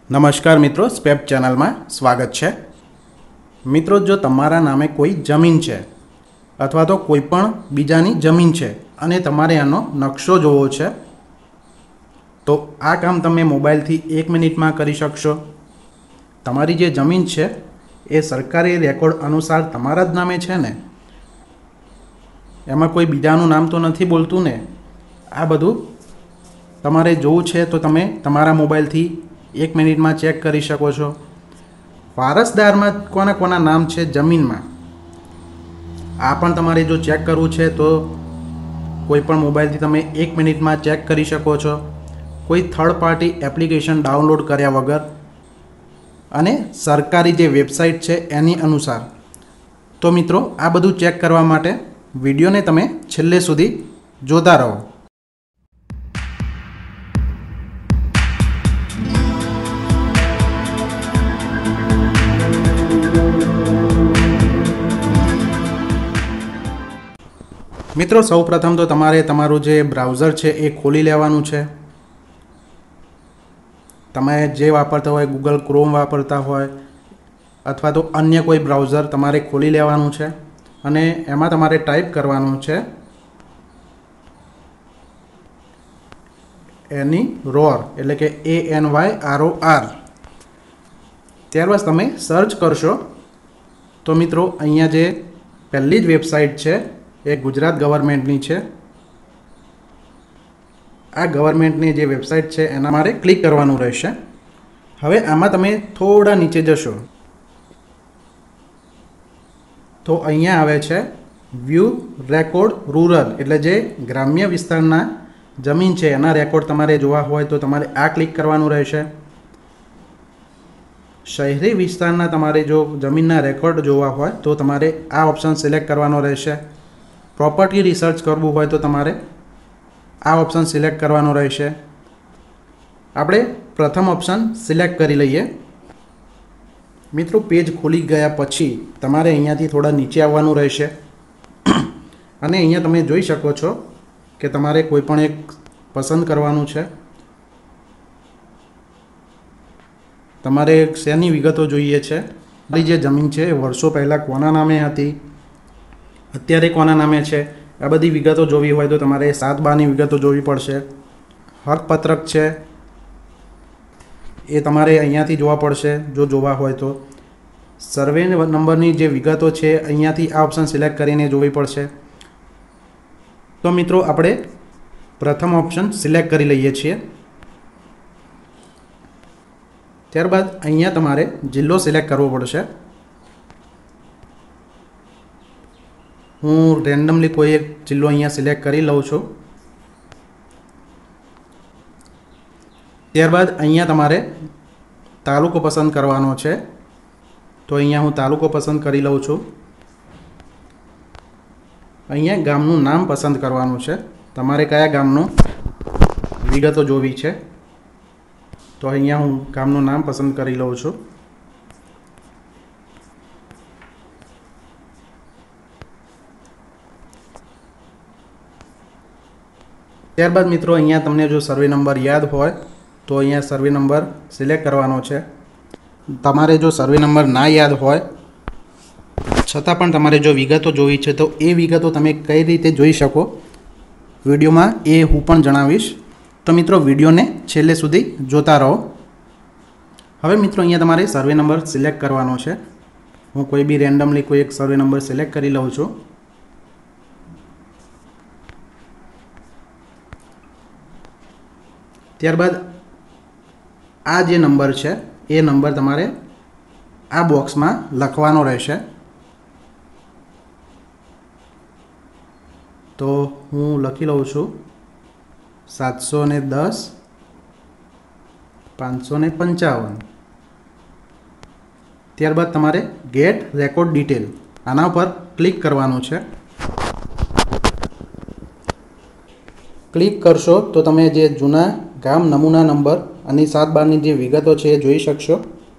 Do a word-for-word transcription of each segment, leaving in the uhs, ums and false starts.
नमस्कार मित्रों, स्पेप चैनल में स्वागत है। मित्रों, जो तमारा नामे कोई जमीन है अथवा तो कोईपण बीजानी जमीन है अने तमारे आनो नक्शो जोवो छे तो आ काम तमे मोबाइल थी एक मिनिट में करी शकशो। तमारी जे जमीन है ए सरकारी रेकॉर्ड अनुसार तमारा ज नामे छे ने, एमां कोई बीजानुं नाम तो नहीं बोलतुं ने। आ बधुं तमारे जोवुं छे तो तमे तमारा मोबाइल थी एक मिनिट में चेक करी शको छो। वारसदार में कोना कोना नाम है जमीन में आ पण तमारे जो चेक करवू है तो कोईपण मोबाइल थी तमे एक मिनिट में चेक करी शको छो, कोई थर्ड पार्टी एप्लिकेशन डाउनलॉड कर्या वगर अने सरकारी जे वेबसाइट है एनी अनुसार। तो मित्रों, आ बधुं चेक करवा माटे विडियो ने तमे छेल्ले सुधी जोता रहो। मित्रों, सौ प्रथम तो तमारे तमारू जे ब्राउजर है ए खोली लेवानुं छे। तमे जे वापरता होय, गूगल क्रोम वापरता होय अथवा तो अन्य कोई ब्राउजर तमारे खोली लेवानुं छे अने एमां तमारे टाइप करवानुं छे एनी रोर एटले के A N Y R O R. त्यारबाद तमे सर्च करशो तो मित्रों अहींया जे पहली ज वेबसाइट है ए गुजरात गवर्नमेंटनी है। आ गवर्नमेंटनी जे वेबसाइट है एना मारे क्लिक करवानुं रहेशे। हवे आमां तमे थोड़ा नीचे जशो तो अहींया आवे छे व्यू रेकॉर्ड रूरल एटले जे ग्राम्य विस्तारना जमीन है एना रेकॉर्ड तमारे जोवा होय तो तमारे आ क्लिक करवानुं रहेशे। शहरी विस्तारना तमारे जो जमीनना रेकॉर्ड जोवा होय तो तमारे आ ऑप्शन सिलेक्ट करवानो रहेशे। प्रॉपर्टी रिसर्च करवू होय तो तमारे आ ऑप्शन सिलेक्ट करवानो रहेशे। आपणे प्रथम ऑप्शन सिलेक्ट करी लईए। मित्रों, पेज खोली गया पछी तमारे अहींयाथी थोड़ा नीचे आववानुं रहेशे अने अहींया तमे जोई शको छो के तमारे कोईपण एक पसंद करवानुं छे। तमारे शेनी विगतो जोईए छे। आपणी जे जमीन छे वर्षो पहला कोना नामे हती, अत्यारे कोना नामे है, आ बधी विगतो जोवी होय तो तमारे सात बानी विगतो जोवी पड़शे। हक पत्रक है ए तमारे अहींयाथी जोवा पड़शे जो जोवा होय तो। सर्वे नंबरनी जे विगतो है अहींयाथी आ ऑप्शन सिलेक्ट करीने जोवी पड़शे। तो मित्रों, आपणे प्रथम ऑप्शन सिलेक्ट करी लईए छीए। त्यारबाद अहींया तमारे जिल्लो सिलेक्ट करवो पड़शे। हूँ रेन्डमली कोई एक जिल्लो अहींया सिलेक्ट करी लऊं छुं। त्यारबाद अहींया तमारे तालुको पसंद करवानो छे तो अहींया हूँ तालुको पसंद करी लऊं छुं। अहींया गामनुं नाम पसंद करवानुं छे। तमारे कया गामनुं विगतो जोवी छे तो अहींया हूँ गामनुं नाम पसंद करी लऊं छुं। त्यारबाद मित्रों अहींया तमने जो सर्वे नंबर याद होय तो अहींया सर्वे नंबर सिलेक्ट करवानो छे। तमारे जो सर्वे नंबर ना याद होय छतां पण तमारे जो विगतो जोई छे तो ए विगतो तमे कई रीते जोई शको विडियो में ए हूँ पण जणावीश। तो मित्रों, विडियो ने छेल्ले सुधी जोता रहो। हवे मित्रों अहींया तमारे सर्वे नंबर सिलेक्ट करवानो छे। हूँ कोई भी रेन्डमली कोई एक सर्वे नंबर सिलेक्ट करी लऊं छुं। त्यारबाद आ जे नंबर है ए नंबर तमारे आ बॉक्स में लखवानो रहेशे। तो हूँ लखी लऊं छुं सात सौ ने दस पांच सौ ने पंचावन। त्यारबाद तमारे गेट रेकॉर्ड डिटेल आना पर क्लिक करवानुं छे। क्लिक करशो तो तमे जे जूना गाम नमूना नंबर अने सात बारनी जे विगतो छे जोई शकशो।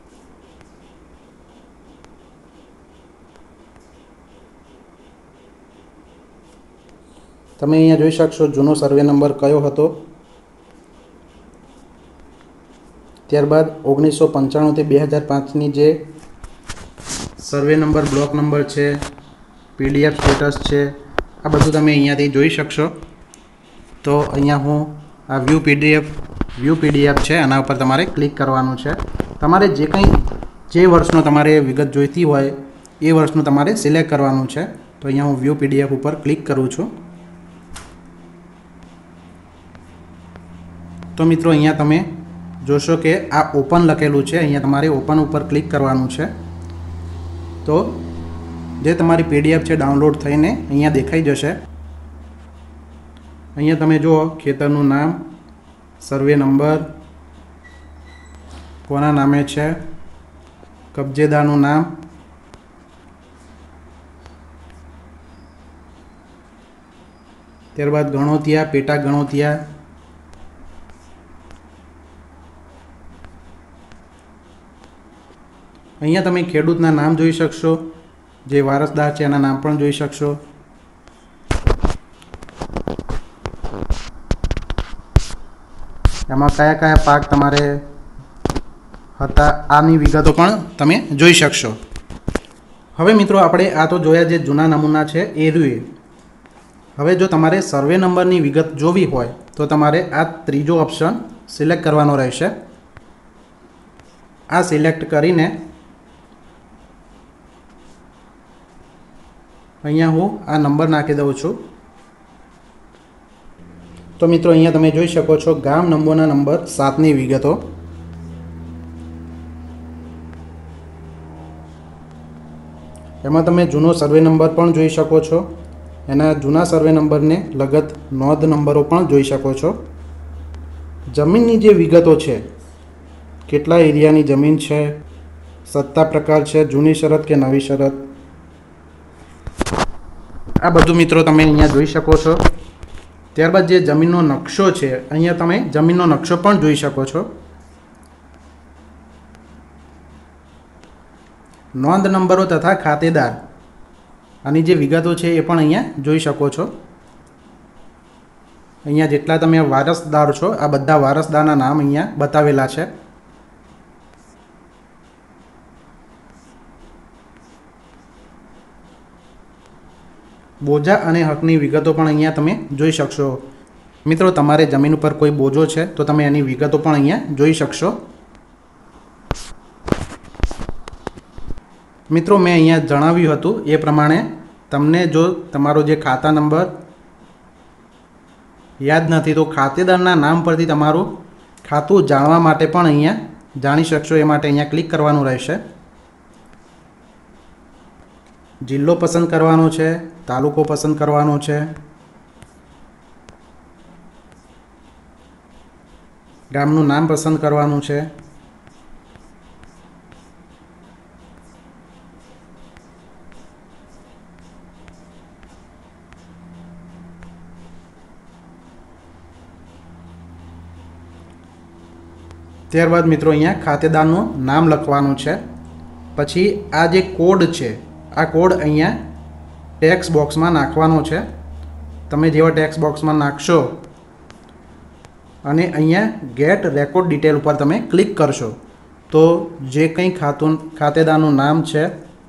तमे अहींया जोई शकशो जूनो सर्वे नंबर कयो हतो। ત્યારબાદ ઓગણીસો પંચાણુંથી બે હજાર પાંચની જે સર્વે નંબર, બ્લોક નંબર છે, પીડીએફ સ્ટેટસ છે, આ બધું તમે અહીંયાથી જોઈ શકશો. તો અહીંયા હું આ વ્યૂ પીડીએફ વ્યૂ પીડીએફ છે આના ઉપર તમારે ક્લિક કરવાનું છે. તમારે જે કંઈ જે વર્ષનો તમારે વિગત જોઈતી હોય એ વર્ષનું તમારે સિલેક્ટ કરવાનું છે. તો અહીંયા હું વ્યૂ પીડીએફ ઉપર ક્લિક કરું છું. તો મિત્રો અહીંયા તમે જોશો કે આ ઓપન લખેલું છે, અહીંયા તમારે ઓપન ઉપર ક્લિક કરવાનું છે. તો જે તમારી પીડીએફ છે ડાઉનલોડ થઈને અહીંયા દેખાઈ જશે. અહીંયા તમે જુઓ ખેતરનું નામ, સર્વે નંબર, કોના નામે છે, કબજેદારનું નામ, ત્યારબાદ ગણોતિયા, પેટા ગણોતિયા, અહીંયા તમે ખેડૂતના નામ જોઈ શકશો, જે વારસદાર છે એના નામ પણ જોઈ શકશો. એમાં કયા કયા પાક તમારે હતા આની વિગતો પણ તમે જોઈ શકશો. હવે મિત્રો આપણે આ તો જોયા જે જૂના નમૂના છે એ રહ્યું. હવે જો તમારે સર્વે નંબરની વિગત જોવી હોય તો તમારે આ ત્રીજો ઓપ્શન સિલેક્ટ કરવાનો રહેશે. આ સિલેક્ટ કરીને અહીંયા હું આ નંબર નાખી દઉં છું. તો મિત્રો અહીંયા તમે જોઈ શકો છો ગામ નંબરના નંબર સાતની વિગતો. એમાં તમે જૂનો સર્વે નંબર પણ જોઈ શકો છો, એના જૂના સર્વે નંબરને લગત નોંધ નંબરો પણ જોઈ શકો છો. જમીનની જે વિગતો છે, કેટલા એરિયાની જમીન છે, સત્તા પ્રકાર છે, જૂની શરત કે નવી શરત, આ બધું મિત્રો તમે અહીંયા જોઈ શકો છો. ત્યારબાદ જે જમીનનો નકશો છે, અહીંયા તમે જમીનનો નકશો પણ જોઈ શકો છો. નોંધ નંબરો તથા ખાતેદાર આની જે વિગતો છે એ પણ અહીંયા જોઈ શકો છો. અહીંયા જેટલા તમે વારસદાર છો આ બધા વારસદારના નામ અહીંયા બતાવેલા છે. બોજા અને હકની વિગતો પણ અહીંયા તમે જોઈ શકશો. મિત્રો તમારે જમીન ઉપર કોઈ બોજો છે તો તમે એની વિગતો પણ અહીંયા જોઈ શકશો. મિત્રો મેં અહીંયા જણાવ્યું હતું એ પ્રમાણે તમને જો તમારો જે ખાતા નંબર યાદ નથી તો ખાતેદારના નામ પરથી તમારું ખાતું જાણવા માટે પણ અહીંયા જાણી શકશો. એ માટે અહીંયા ક્લિક કરવાનું રહેશે. જિલ્લો પસંદ કરવાનો છે, તાલુકો પસંદ કરવાનો છે, ગામનું નામ પસંદ કરવાનું છે, ત્યારબાદ મિત્રો અહીંયા ખાતેદારનું નામ લખવાનું છે. પછી આ જે કોડ છે આ કોડ અહીંયા ટેક્સ બોક્સમાં નાખવાનો છે. તમે જેવા ટેક્સ બોક્સમાં નાખશો અને અહીંયા ગેટ રેકોર્ડ ડિટેલ ઉપર તમે ક્લિક કરશો તો જે કંઈ ખાતું ખાતેદારનું નામ છે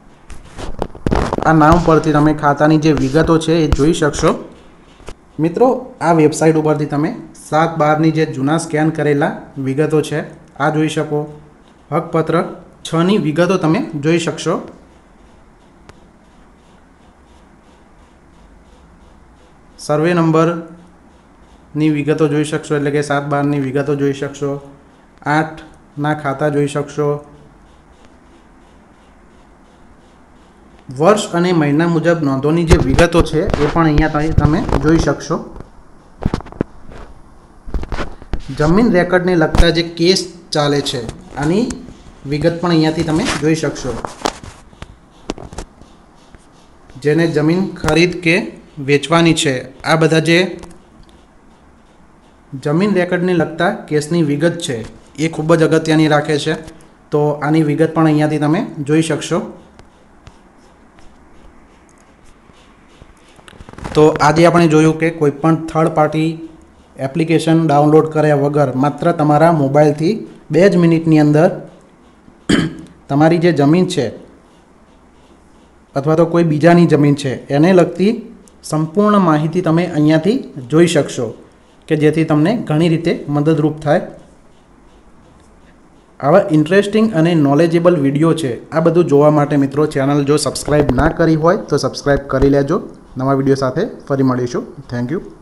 આ નામ પરથી તમે ખાતાની જે વિગતો છે એ જોઈ શકશો. મિત્રો આ વેબસાઇટ ઉપરથી તમે સાત બારની જે જૂના સ્કેન કરેલા વિગતો છે આ જોઈ શકો. હકપત્ર છની વિગતો તમે જોઈ શકશો. સર્વે નંબરની વિગતો જોઈ શકશો, એટલે કે સાત બારની વિગતો જોઈ શકશો. આઠના ખાતા જોઈ શકશો. વર્ષ અને મહિના મુજબ નોંધોની જે વિગતો છે એ પણ અહીંયા તમે જોઈ શકશો. જમીન રેકર્ડને લગતા જે કેસ ચાલે છે આની વિગત પણ અહીંયાથી તમે જોઈ શકશો. જેને જમીન ખરીદ કે વેચવાની છે આ બધા જે જમીન રેકર્ડને લગતા કેસની વિગત છે એ ખૂબ જ અગત્યની રાખે છે. તો આની વિગત પણ અહીંયાથી તમે જોઈ શકશો. તો આજે આપણે જોયું કે કોઈપણ થર્ડ પાર્ટી એપ્લિકેશન ડાઉનલોડ કર્યા વગર માત્ર તમારા મોબાઈલથી બે જ મિનિટની અંદર તમારી જે જમીન છે અથવા તો કોઈ બીજાની જમીન છે એને લગતી સંપૂર્ણ માહિતી તમે અહીંયાથી જોઈ શકશો, કે જેથી તમને ઘણી રીતે મદદરૂપ થાય. આવા ઇન્ટરેસ્ટિંગ અને નોલેજેબલ વિડીયો છે, આ બધું જોવા માટે મિત્રો ચેનલ જો સબસ્ક્રાઈબ ના કરી હોય તો સબસ્ક્રાઈબ કરી લેજો. નવા વિડીયો સાથે ફરી મળીશું. Thank you.